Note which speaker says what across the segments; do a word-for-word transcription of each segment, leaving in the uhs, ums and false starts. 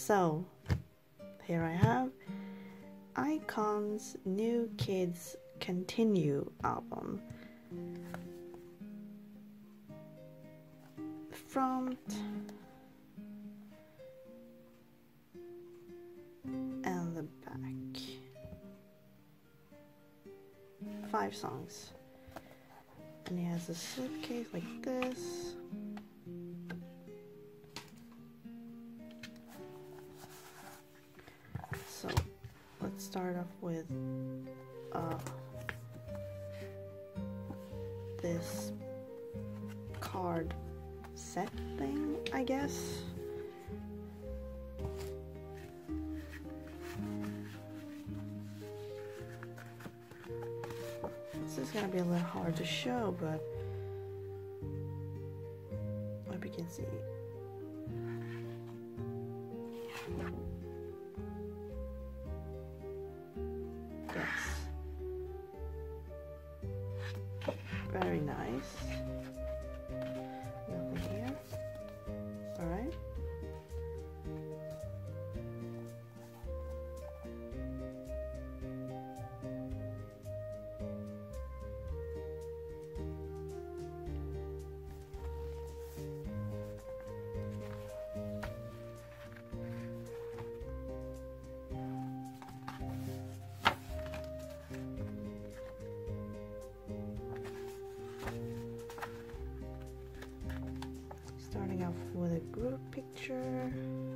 Speaker 1: So here I have iKON's New Kids Continue album. Front and the back. Five songs. And he has a slipcase like this. So let's start off with uh, this card set thing, I guess. This is gonna be a little hard to show, but hope you can see. Yes. Very nice. Nothing here. Alright. Starting off with a group picture.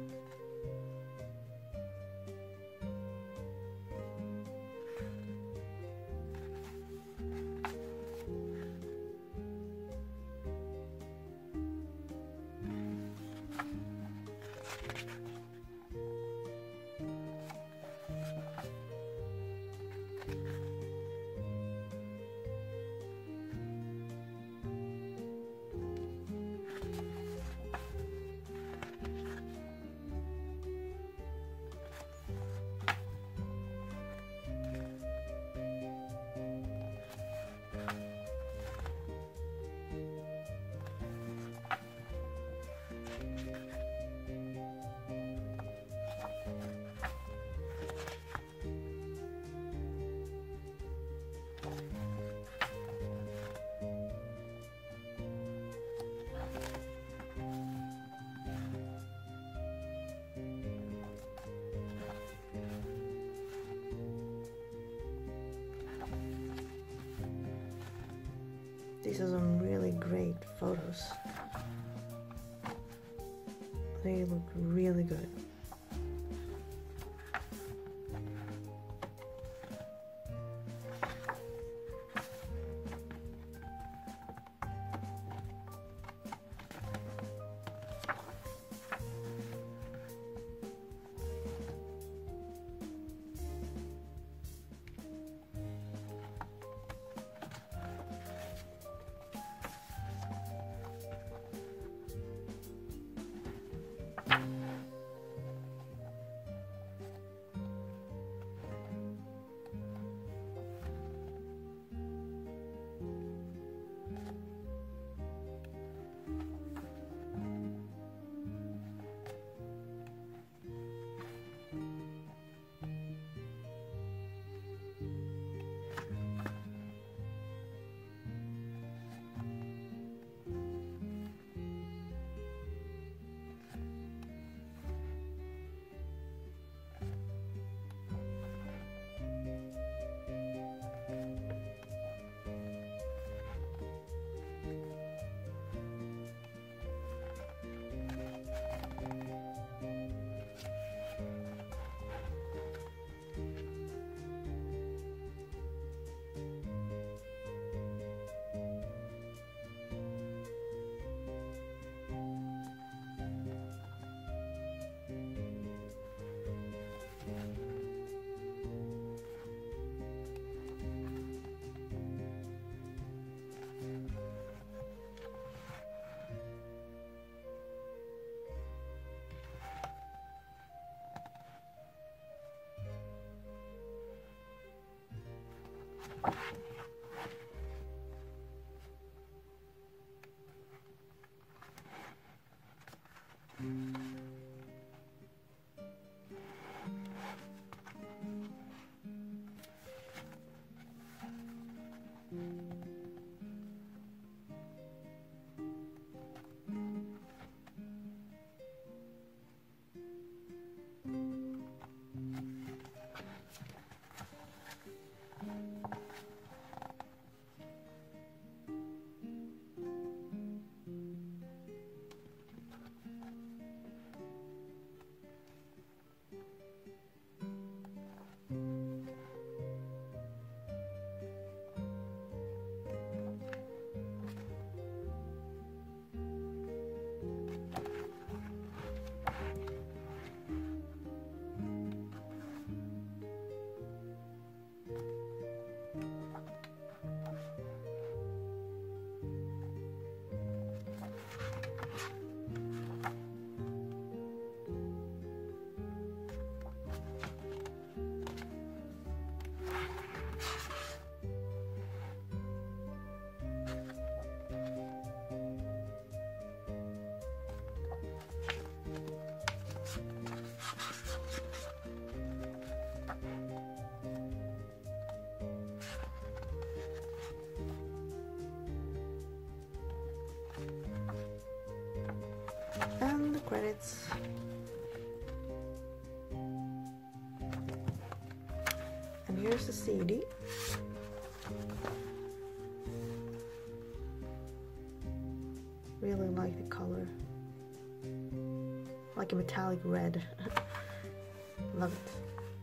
Speaker 1: These are some really great photos. They look really good. And the credits. And here's the C D. Really like the color. Like a metallic red. Love it.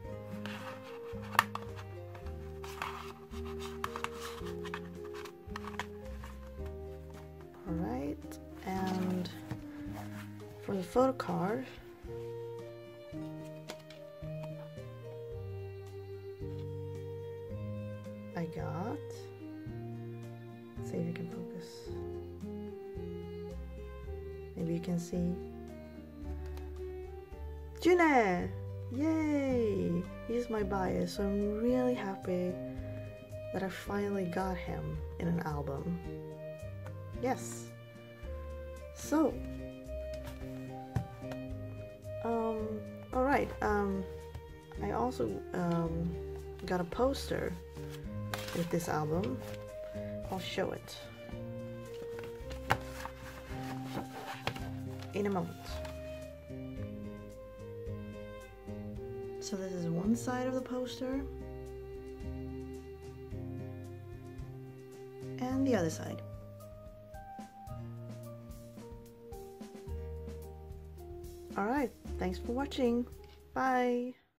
Speaker 1: Alright, and for the photo card, I got, let's see if you can focus. Maybe you can see June! Yay! He's my bias, so I'm really happy that I finally got him in an album. Yes. So, um, alright, um, I also, um, got a poster with this album. I'll show it in a moment. So this is one side of the poster and the other side. Alright, thanks for watching. Bye!